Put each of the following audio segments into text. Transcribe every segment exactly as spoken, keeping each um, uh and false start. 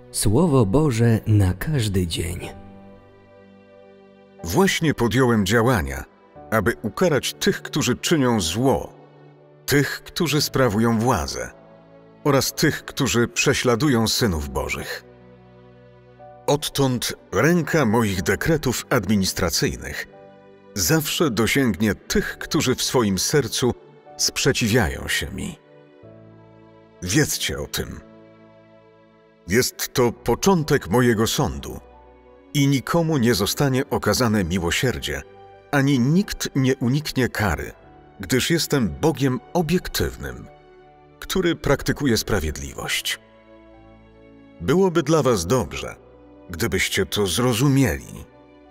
Słowo Boże na każdy dzień. Właśnie podjąłem działania, aby ukarać tych, którzy czynią zło, tych, którzy sprawują władzę oraz tych, którzy prześladują synów Bożych. Odtąd ręka moich dekretów administracyjnych zawsze dosięgnie tych, którzy w swoim sercu sprzeciwiają się mi. Wiedzcie o tym. Jest to początek mojego sądu i nikomu nie zostanie okazane miłosierdzie, ani nikt nie uniknie kary, gdyż jestem Bogiem obiektywnym, który praktykuje sprawiedliwość. Byłoby dla was dobrze, gdybyście to zrozumieli.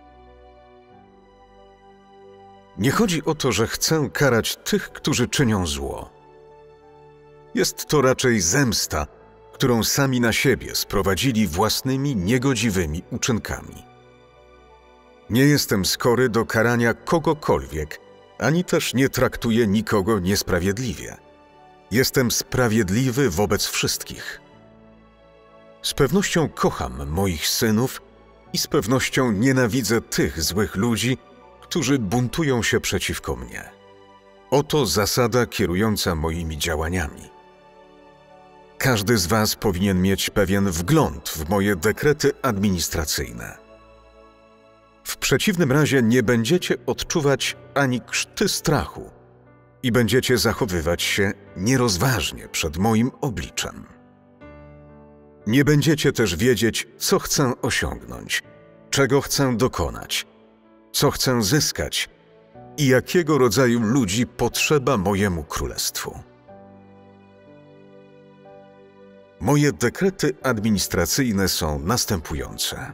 Nie chodzi o to, że chcę karać tych, którzy czynią zło. Jest to raczej zemsta, którą sami na siebie sprowadzili własnymi niegodziwymi uczynkami. Nie jestem skory do karania kogokolwiek, ani też nie traktuję nikogo niesprawiedliwie. Jestem sprawiedliwy wobec wszystkich. Z pewnością kocham moich synów i z pewnością nienawidzę tych złych ludzi, którzy buntują się przeciwko mnie. Oto zasada kierująca moimi działaniami. Każdy z was powinien mieć pewien wgląd w moje dekrety administracyjne. W przeciwnym razie nie będziecie odczuwać ani krzty strachu i będziecie zachowywać się nierozważnie przed moim obliczem. Nie będziecie też wiedzieć, co chcę osiągnąć, czego chcę dokonać, co chcę zyskać i jakiego rodzaju ludzi potrzeba mojemu królestwu. Moje dekrety administracyjne są następujące.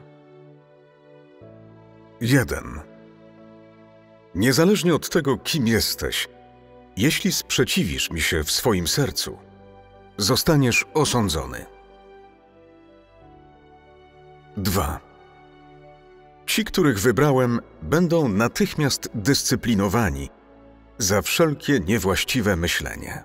jeden. Niezależnie od tego, kim jesteś, jeśli sprzeciwisz mi się w swoim sercu, zostaniesz osądzony. dwa. Ci, których wybrałem, będą natychmiast dyscyplinowani za wszelkie niewłaściwe myślenie.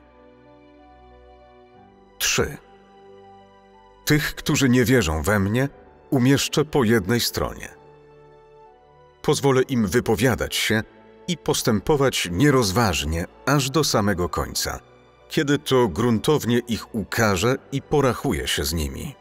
trzy. Tych, którzy nie wierzą we mnie, umieszczę po jednej stronie. Pozwolę im wypowiadać się i postępować nierozważnie aż do samego końca, kiedy to gruntownie ich ukażę i porachuję się z nimi.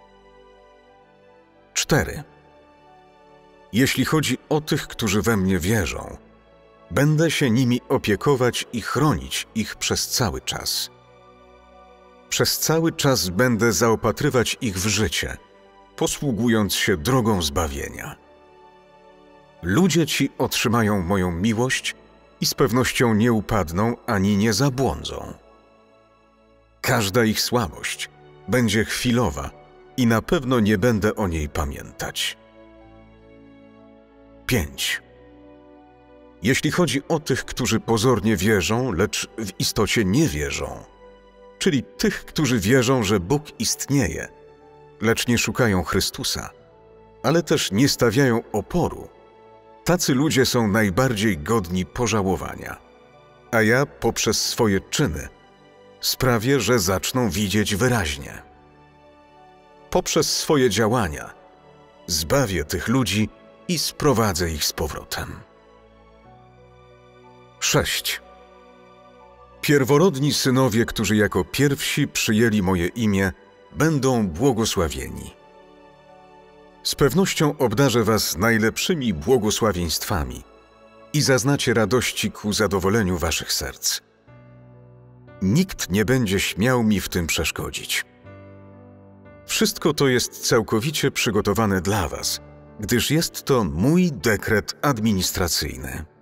cztery. Jeśli chodzi o tych, którzy we mnie wierzą, będę się nimi opiekować i chronić ich przez cały czas. Przez cały czas będę zaopatrywać ich w życie, posługując się drogą zbawienia. Ludzie ci otrzymają moją miłość i z pewnością nie upadną ani nie zabłądzą. Każda ich słabość będzie chwilowa i na pewno nie będę o niej pamiętać. pięć. Jeśli chodzi o tych, którzy pozornie wierzą, lecz w istocie nie wierzą, czyli tych, którzy wierzą, że Bóg istnieje, lecz nie szukają Chrystusa, ale też nie stawiają oporu, tacy ludzie są najbardziej godni pożałowania, a ja poprzez swoje czyny sprawię, że zaczną widzieć wyraźnie. Poprzez swoje działania zbawię tych ludzi i sprowadzę ich z powrotem. sześć. Pierworodni synowie, którzy jako pierwsi przyjęli moje imię, będą błogosławieni. Z pewnością obdarzę was najlepszymi błogosławieństwami i zaznacie radości ku zadowoleniu waszych serc. Nikt nie będzie śmiał mi w tym przeszkodzić. Wszystko to jest całkowicie przygotowane dla was, gdyż jest to mój dekret administracyjny.